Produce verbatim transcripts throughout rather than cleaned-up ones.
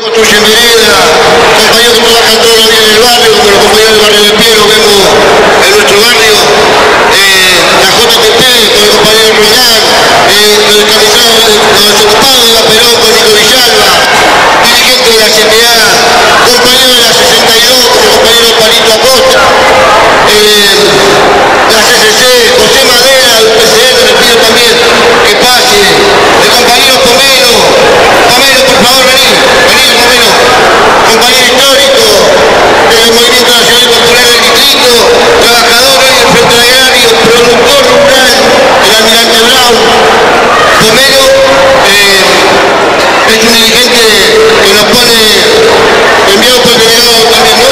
construyen vereda, compañeros que trabajan todos los días en el barrio, como los compañeros del barrio de Pie, lo vemos en nuestro barrio, eh, la J T P con el compañero Roldán, eh, los descamisados, los desocupados de la Perón con Nico Villalba, dirigentes de la C T A, compañeros de la sesenta y dos como el compañero Palito Acosta, eh, la C C C, José Madera, del P C N, le pido también que pase, el compañero Pomelo, Pomelo, por favor, vení, vení, Pomelo, compañero histórico del Movimiento Nacional y Popular del Distrito, trabajador hoy del Frente Agrario, productor rural, el Almirante Brown. Pomelo eh, es un dirigente que nos pone, enviado por el delegado también, ¿no?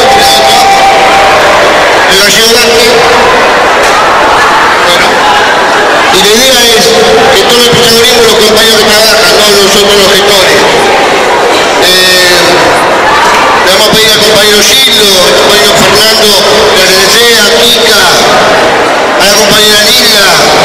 El gallego Vázquez. Bueno, y la idea es que todo el protagonismo los compañeros que trabajan, no nosotros los gestores. Eh, le vamos a pedir al compañero Gildo, al compañero Fernando, de la C D C, a Kika, a la compañera Nilda,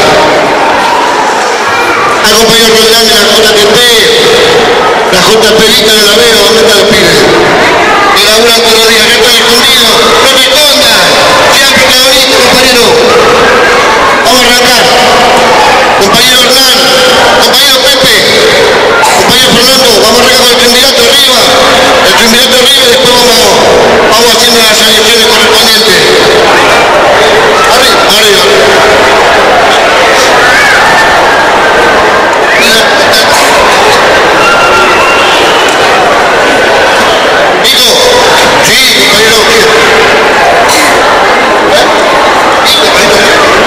al compañero Roldán de la J T P, la J P Vita no la veo, ¿dónde están los pibes? Que laburan todos los días, que están escondidos, no te escondan, sean protagonistas, compañero. Vamos a arrancar. Compañero Hernán, compañero Pepe, compañero Fernando, vamos a arrancar con el triunvirato arriba, el triunvirato arriba y después vamos, vamos haciendo las elecciones correspondientes. Arriba, arriba. Nico, sí, compañero, ¿qué? Sí, compañero.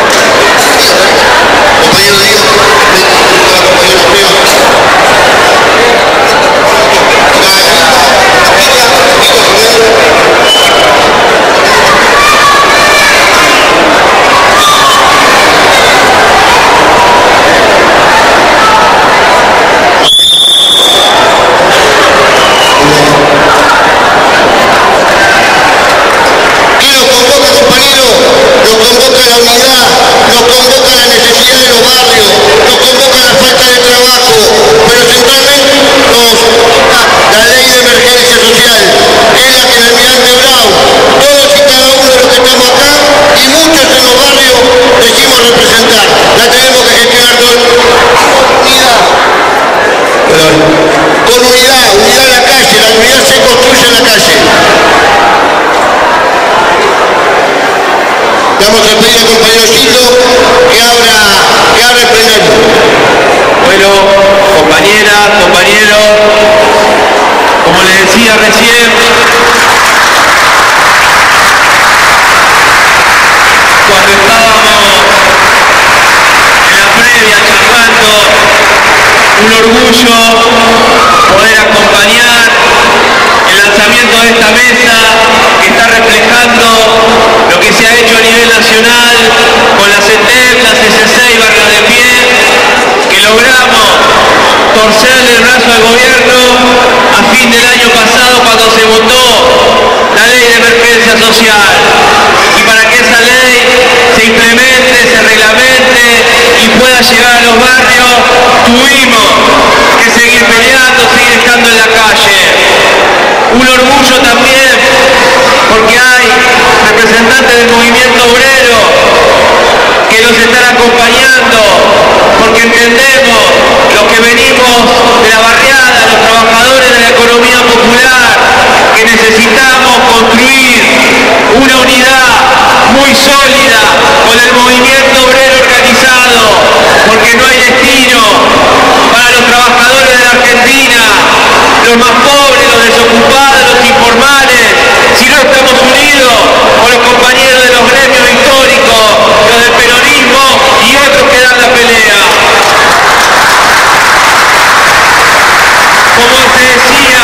Compañero Diego, compañero Río. ¿Qué nos convoca, compañero? Nos convoca la unidad, nos convoca la necesidad de los barrios, nos convoca la falta de trabajo, pero centralmente nos convoca la ley de emergencia social, que es la que el Almirante Brown, todos y cada uno de los que estamos acá y muchos en los barrios decimos representar. La tenemos que gestionar con unidad. Perdón. Con unidad, unidad en la calle, la unidad se construye en la calle. Vamos a pedir al compañero Gildo que abra, que abra el plenario. Bueno, compañeras, compañeros, como les decía recién, cuando estábamos en la previa charlando, un orgullo poder acompañar el lanzamiento de esta mesa que está reflejando lo que se ha hecho a nivel nacional con la C E T E P, la C C C y Barrio de Pie, que logramos torcerle el brazo al gobierno a fin del año pasado cuando se votó la ley de emergencia social. Y para que esa ley se implemente, se reglamente y pueda llegar a los barrios, tuvimos que seguir peleando, seguir estando en la calle. Un orgullo también porque hay representantes del movimiento obrero que nos están acompañando, porque entendemos los que venimos de la barriada, los trabajadores de la economía popular, que necesitamos construir una unidad muy sólida con el movimiento obrero organizado, porque no hay destino para los trabajadores de la Argentina, los más pobres, los desocupados, los informales, si no estamos unidos con los compañeros de los gremios históricos, los del peronismo y otros que dan la pelea. Como se decía,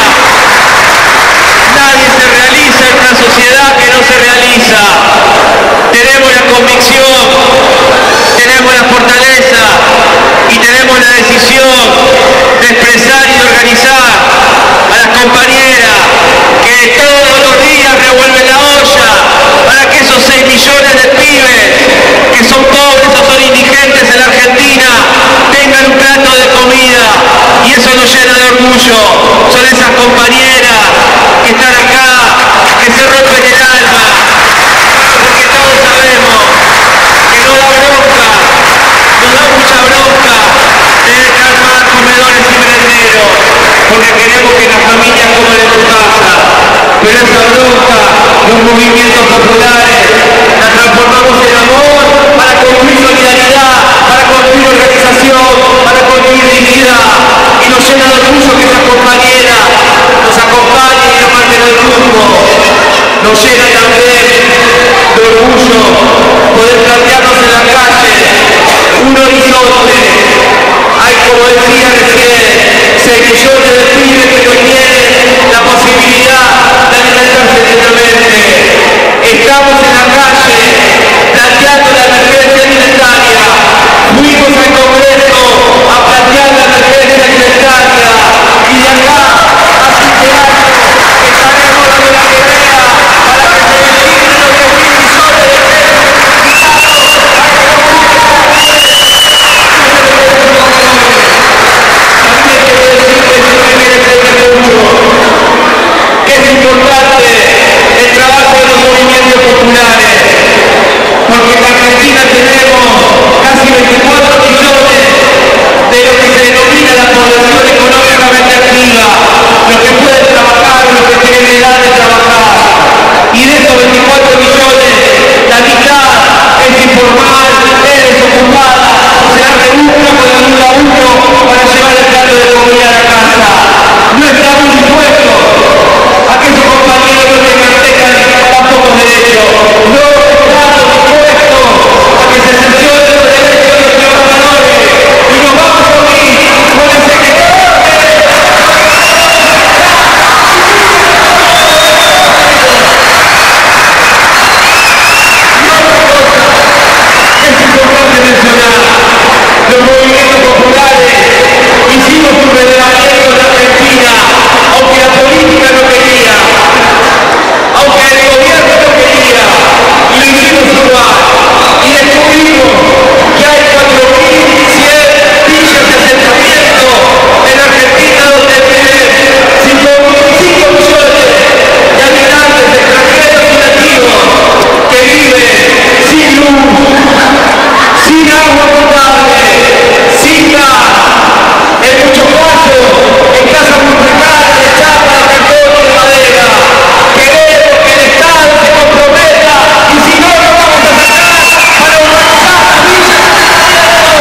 nadie se realiza en una sociedad que no se realiza. Tenemos la convicción, tenemos la fortaleza y tenemos la decisión de expresar y de organizar a las compañeras que todos los días revuelven la olla para que esos los movimientos populares, la transformamos en amor para construir solidaridad, para construir organización, para construir dignidad. Y nos llena de orgullo que esas compañeras nos acompañen y nos marquen el rumbo. Nos llena también de orgullo poder plantearnos en la calle un horizonte. Hay, como decía recién, seis millones de pibes que no tienen la posibilidad de alimentarse dignamente. Estamos en la calle planteando la emergencia alimentaria. Fuimos al Congreso a plantear la emergencia alimentaria y de acá a siete años estaremos dando la pelea para que se designen los diez mil millones de pesos. Que es importante el trabajo de los movimientos populares, porque en Argentina tenemos casi veinticuatro millones de lo que se denomina la población económicamente activa, los que pueden trabajar, los que tienen edad de trabajar, y de estos veinticuatro millones, la mitad es informal, es desocupada, se la rebusca con ayuda a uno para llevar el plato de comida a la casa. No estamos dispuestos a que esos compañeros no tengan, tengan tan pocos derechos. No estamos dispuestos a que se cercioren los derechos de los trabajadores. Y nos vamos a unir con el secretario. Es importante mencionar, los movimientos populares hicimos un relevamiento en Argentina, aunque la política no quería, aunque el gobierno no quería, y lo hicimos igual, y descubrimos que hay cuatro mil cien villas de asentamiento en Argentina donde tienen cinco millones de habitantes extranjeros y nativos que viven sin luz, sin agua potable, sin gas, en muchos casos en casas muy precarias, de chapa, de cartón y de madera. Queremos que el Estado se comprometa y si no lo vamos a sacar para urbanizar las villas de asentamiento.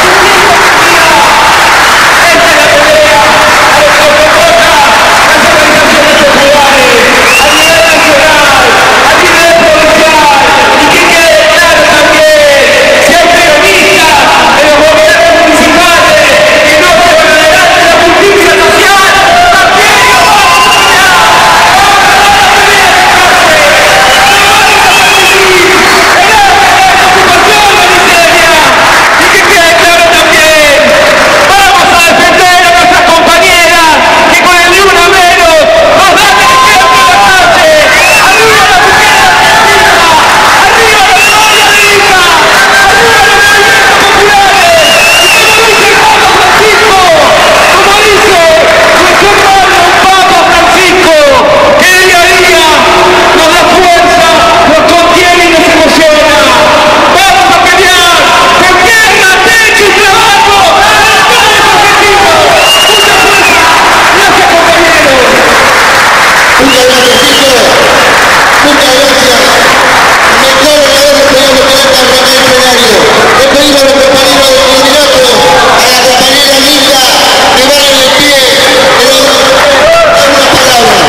Esta es la pelea a lo que nos convoca las organizaciones populares a nivel nacional, a nivel provincial, y que quede claro también, si hay peronistas en los gobiernos municipales que no llevan adelante la justicia social, también lo vamos a apoyar. Vamos a dar la pelea de clase. No vamos a permitir el auge de la desocupación, la miseria. Y que quede claro también, vamos a defender a nuestras compañeras que con el ni una menos nos dan el ejemplo en la calle. ¡Arriba la mujer argentina! ¡Arriba la memoria digna! ¡Arriba los movimientos populares! Y como dice el Papa Francisco, como dice nuestro hermano Papa Francisco, que día a día nos da fuerza, nos contiene y nos emociona. Vamos a pelear por tierra, techo y trabajo para todos los argentinos. Mucha fuerza. Gracias, compañeros. Muchas gracias, Chico. Muchas gracias. Mejor no habernos podido tener tan en el escenario. Le pedimos a los compañeros del candidato, a la compañera Linda, que vayan de pie, pero dar unas palabras.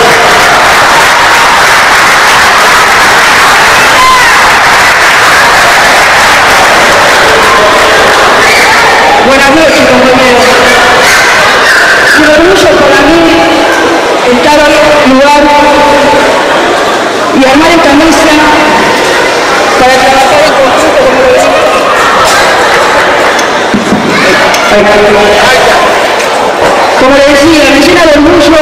Buenas noches, compañeros. Un orgullo para mí estar hoy en este lugar y armar esta mesa para trabajar en conjunto como lo venimos. Como le decía, me llena de orgullo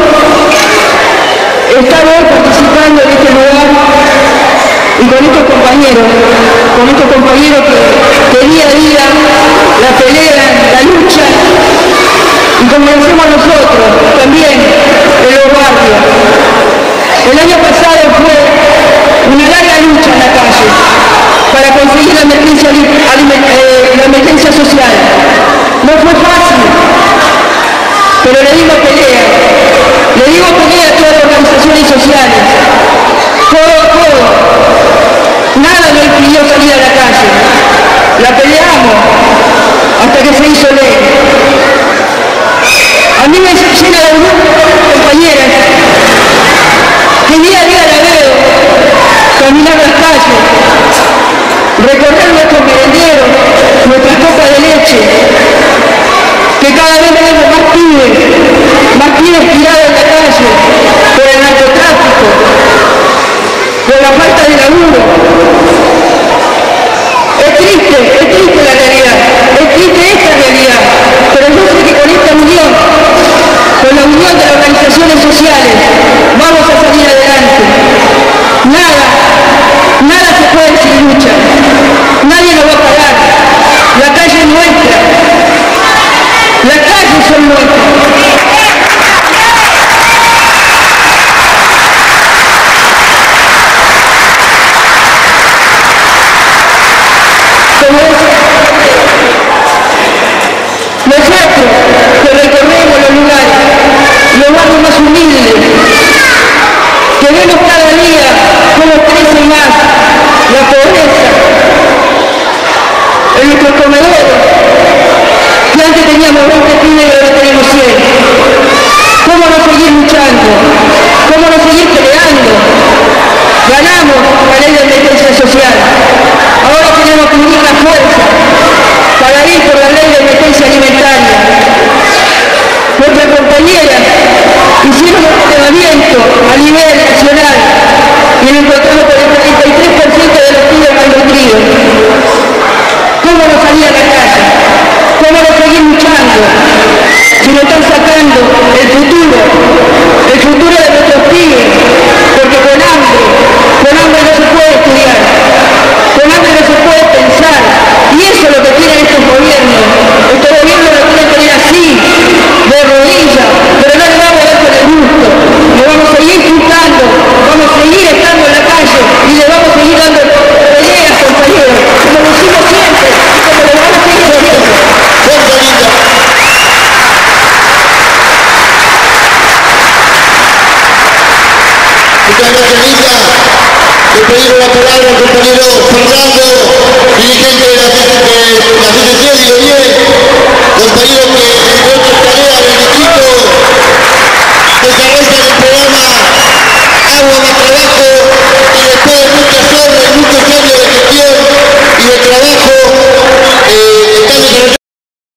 estar hoy participando en este lugar y con estos compañeros, con estos compañeros que, que día a día la pelean, la luchan, y como decimos nosotros, también en los barrios. El año pasado fue una larga lucha en la calle para conseguir la emergencia, eh, la emergencia social. No fue fácil, pero le digo pelea, le digo pelea a todas las organizaciones sociales. Todo vergüenza. Nosotros que recorremos los lugares, los barrios más humildes, que vemos cada día cómo crece más la pobreza en nuestros comedores, que antes teníamos veinte pibes y ahora tenemos cien. ¿Cómo no seguir luchando? ¿Cómo no seguir peleando? Ganamos la ley de emergencia social. Ahora tenemos que unir la fuerza para ir por la ley de emergencia alimentaria. Nuestras compañeras hicieron un relevamiento a nivel nacional y nos encontramos con el treinta y tres por ciento de los pibes malnutridos. ¿Cómo no salir a la calle? ¿Cómo no seguir luchando? Si nos están sacando el futuro, el futuro de nuestros pibes, porque con hambre, con hambre no se puede estudiar, con hambre no se puede pensar, y eso es lo que tienen estos gobiernos. Estos gobiernos lo quieren tener así, de rodillas, pero no les vamos a dar con el gusto. Le vamos a seguir luchando, vamos a seguir estando en la calle y le vamos a seguir dando peleas, compañeros, como lo hicimos siempre, y como lo vamos a seguir haciendo. Muchas gracias, Lisa. Le pedimos la palabra al compañero Fernando, dirigente de la, de la asociación, digo bien, compañero que entre otras tareas del distrito desarrolla el programa